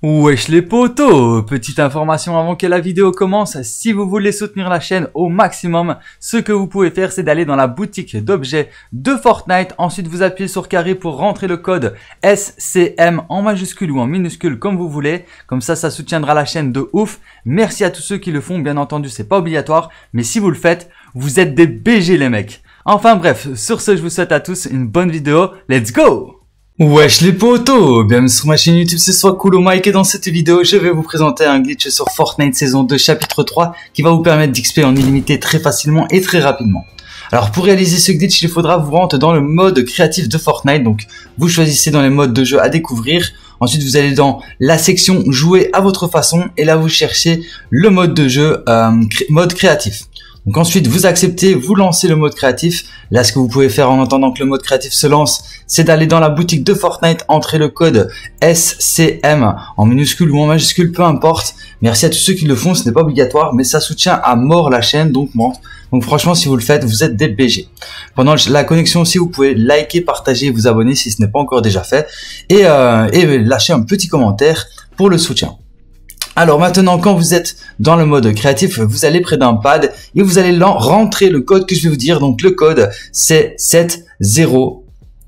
Wesh les potos, petite information avant que la vidéo commence, si vous voulez soutenir la chaîne au maximum, ce que vous pouvez faire c'est d'aller dans la boutique d'objets de Fortnite, ensuite vous appuyez sur carré pour rentrer le code SCM en majuscule ou en minuscule comme vous voulez, comme ça soutiendra la chaîne de ouf. Merci à tous ceux qui le font, bien entendu c'est pas obligatoire, mais si vous le faites, vous êtes des BG les mecs. Enfin bref, sur ce je vous souhaite à tous une bonne vidéo, let's go! Wesh les potos, bienvenue sur ma chaîne YouTube, c'est Cool Mike et dans cette vidéo je vais vous présenter un glitch sur Fortnite saison 2 chapitre 3 qui va vous permettre d'XP en illimité très facilement et très rapidement. Alors pour réaliser ce glitch il faudra vous rendre dans le mode créatif de Fortnite, donc vous choisissez dans les modes de jeu à découvrir, ensuite vous allez dans la section jouer à votre façon et là vous cherchez le mode de jeu mode créatif. Donc ensuite vous acceptez, vous lancez le mode créatif. Là ce que vous pouvez faire en attendant que le mode créatif se lance, c'est d'aller dans la boutique de Fortnite, entrer le code SCM en minuscule ou en majuscule, peu importe. Merci à tous ceux qui le font, ce n'est pas obligatoire mais ça soutient à mort la chaîne, donc franchement si vous le faites, vous êtes des BG. Pendant la connexion aussi, vous pouvez liker, partager et vous abonner si ce n'est pas encore déjà fait. Et lâcher un petit commentaire pour le soutien. Alors maintenant, quand vous êtes dans le mode créatif, vous allez près d'un pad et vous allez rentrer le code que je vais vous dire. Donc le code c'est 7 0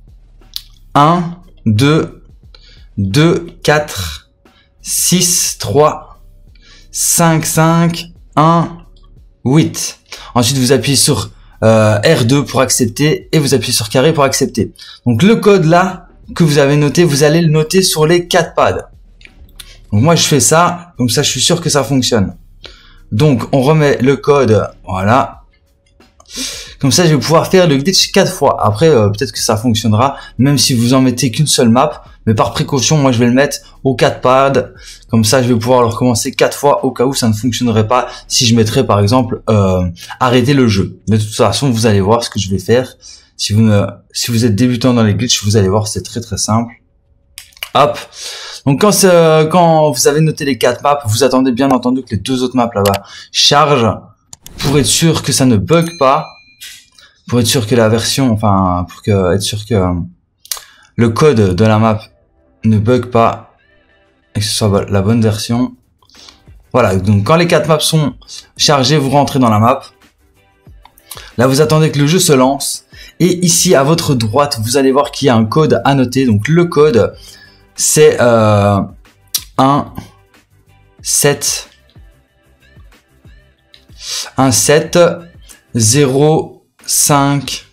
1 2 2 4 6 3 5 5 1 8. Ensuite vous appuyez sur R2 pour accepter et vous appuyez sur carré pour accepter. Donc le code là que vous avez noté, vous allez le noter sur les 4 pads. Donc moi je fais ça, comme ça je suis sûr que ça fonctionne. Donc on remet le code, voilà. Comme ça je vais pouvoir faire le glitch 4 fois. Après peut-être que ça fonctionnera, même si vous en mettez qu'une seule map. Mais par précaution, moi je vais le mettre aux 4 pads. Comme ça je vais pouvoir le recommencer 4 fois au cas où ça ne fonctionnerait pas. Si je mettrais par exemple arrêter le jeu. De toute façon vous allez voir ce que je vais faire. Si vous êtes débutant dans les glitches, vous allez voir c'est très très simple. Hop. Donc quand vous avez noté les 4 maps, vous attendez bien entendu que les 2 autres maps là-bas chargent pour être sûr que ça ne bug pas, pour être sûr que la version, être sûr que le code de la map ne bug pas et que ce soit la bonne version. Voilà, donc quand les 4 maps sont chargées, vous rentrez dans la map. Là, vous attendez que le jeu se lance et ici à votre droite, vous allez voir qu'il y a un code à noter. Donc le code c'est 1 7 0 5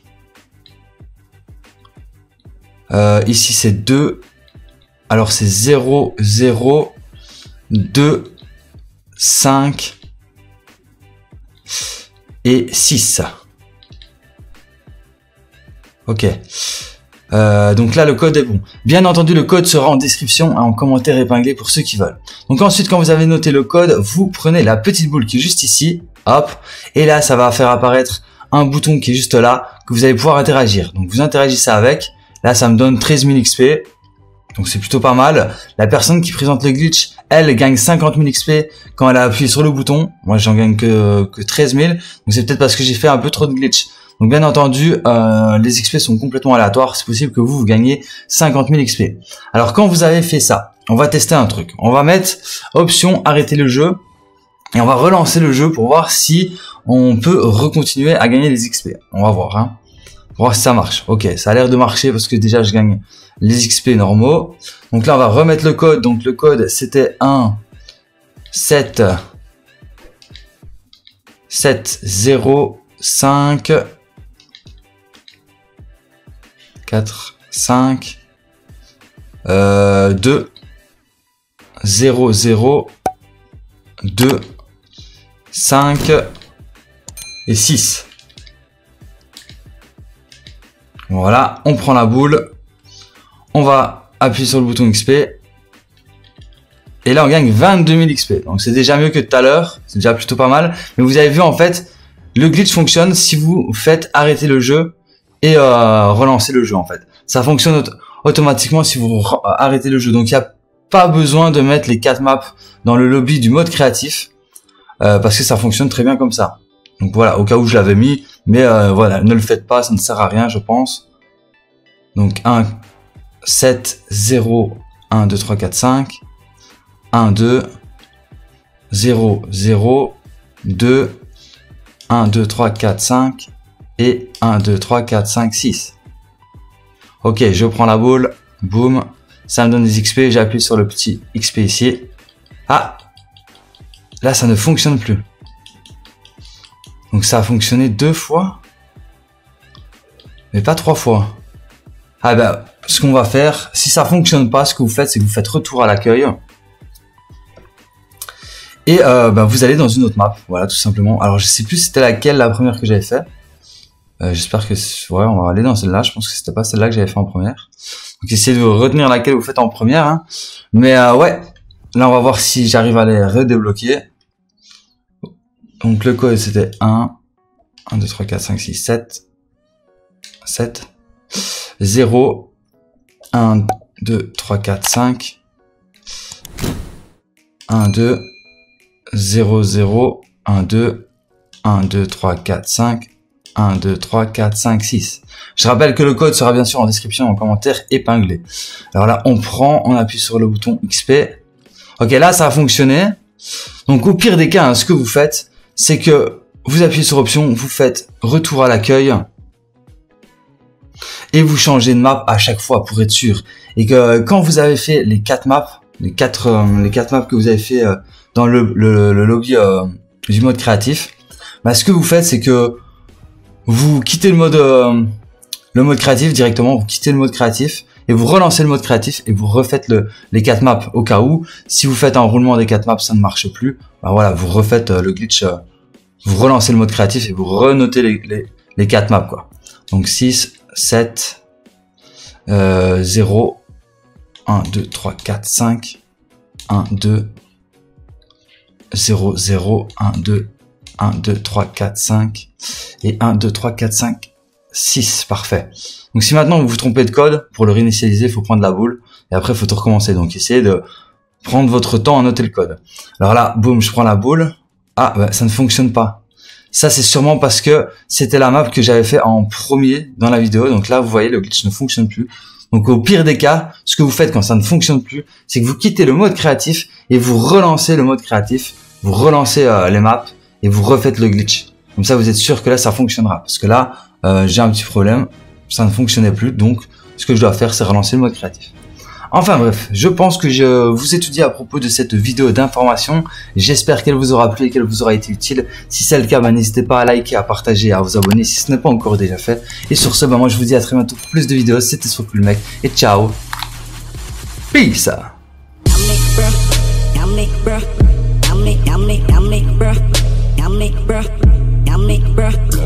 ici c'est 2, alors c'est 0 0 2 5 et 6. Ok. Donc là le code est bon. Bien entendu le code sera en description, en commentaire épinglé pour ceux qui veulent. Donc ensuite quand vous avez noté le code, vous prenez la petite boule qui est juste ici, hop, et là ça va faire apparaître un bouton qui est juste là, que vous allez pouvoir interagir. Donc vous interagissez avec, là ça me donne 13 000 XP, donc c'est plutôt pas mal. La personne qui présente le glitch, elle gagne 50 000 XP quand elle a appuyé sur le bouton. Moi j'en gagne que 13 000, donc c'est peut-être parce que j'ai fait un peu trop de glitch. Donc bien entendu, les XP sont complètement aléatoires. C'est possible que vous gagnez 50 000 XP. Alors quand vous avez fait ça, on va tester un truc. On va mettre option arrêter le jeu et on va relancer le jeu pour voir si on peut recontinuer à gagner les XP. On va voir, hein, pour voir si ça marche. Ok, ça a l'air de marcher parce que déjà je gagne les XP normaux. Donc là on va remettre le code. Donc le code c'était 1 7 0 5 4 5 2 0 0 2 5 et 6. Voilà, on prend la boule, on va appuyer sur le bouton XP et là on gagne 22 000 XP. Donc c'est déjà mieux que tout à l'heure, c'est déjà plutôt pas mal. Mais vous avez vu en fait, le glitch fonctionne si vous faites arrêter le jeu et relancer le jeu en fait. Ça fonctionne automatiquement si vous arrêtez le jeu. Donc il n'y a pas besoin de mettre les 4 maps dans le lobby du mode créatif parce que ça fonctionne très bien comme ça. Donc voilà, au cas où je l'avais mis, mais voilà, ne le faites pas, ça ne sert à rien, je pense. Donc 1, 7, 0, 1, 2, 3, 4, 5. 1, 2, 0, 0, 2, 1, 2, 3, 4, 5 et 1, 2, 3, 4, 5, 6. Ok, je prends la boule, boum, ça me donne des XP, j'appuie sur le petit XP ici. Ah, là ça ne fonctionne plus. Donc ça a fonctionné 2 fois, mais pas 3 fois. Ah ben, ce qu'on va faire, si ça fonctionne pas, ce que vous faites, c'est que vous faites retour à l'accueil. Et vous allez dans une autre map, voilà, tout simplement. Alors je sais plus c'était laquelle la première que j'avais fait. J'espère que ouais, on va aller dans celle-là. Je pense que c'était pas celle-là que j'avais fait en première. Donc essayez de retenir laquelle vous faites en première. Hein. Mais ouais, là on va voir si j'arrive à les redébloquer. Donc le code c'était 1, 2, 3, 4, 5, 6, 7, 0, 1, 2, 3, 4, 5, 1, 2, 0, 0, 1, 2, 1, 2, 3, 4, 5, 1, 2, 3, 4, 5, 6. Je rappelle que le code sera bien sûr en description, en commentaire épinglé. Alors là, on appuie sur le bouton XP. Ok, là, ça a fonctionné. Donc au pire des cas, hein, ce que vous faites, c'est que vous appuyez sur option, vous faites retour à l'accueil et vous changez de map à chaque fois pour être sûr. Et que quand vous avez fait les 4 maps, les quatre maps que vous avez fait dans le lobby du mode créatif, bah, ce que vous faites, c'est que vous quittez le mode créatif directement, vous quittez le mode créatif et vous relancez le mode créatif et vous refaites les 4 maps au cas où, si vous faites un roulement des 4 maps, ça ne marche plus. Bah voilà, vous refaites le glitch, vous relancez le mode créatif et vous renotez les 4 maps, quoi. Donc 6, 7, 0, 1, 2, 3, 4, 5, 1, 2, 0, 0, 1, 2, 1, 2, 3, 4, 5 et 1, 2, 3, 4, 5, 6. Parfait. Donc si maintenant vous vous trompez de code, pour le réinitialiser, il faut prendre la boule et après il faut tout recommencer. Donc essayez de prendre votre temps à noter le code. Alors là, boum, je prends la boule. Ah, bah, ça ne fonctionne pas. Ça, c'est sûrement parce que c'était la map que j'avais fait en premier dans la vidéo. Donc là, vous voyez, le glitch ne fonctionne plus. Donc au pire des cas, ce que vous faites quand ça ne fonctionne plus, c'est que vous quittez le mode créatif et vous relancez le mode créatif, vous relancez les maps et vous refaites le glitch. Comme ça, vous êtes sûr que là, ça fonctionnera. Parce que là, j'ai un petit problème, ça ne fonctionnait plus. Donc, ce que je dois faire, c'est relancer le mode créatif. Enfin bref, je pense que je vous ai tout dit à propos de cette vidéo d'information. J'espère qu'elle vous aura plu et qu'elle vous aura été utile. Si c'est le cas, n'hésitez pas à liker, à partager, à vous abonner si ce n'est pas encore déjà fait. Et sur ce, moi je vous dis à très bientôt pour plus de vidéos. C'était SoCoolMec et ciao. Peace. Bruh.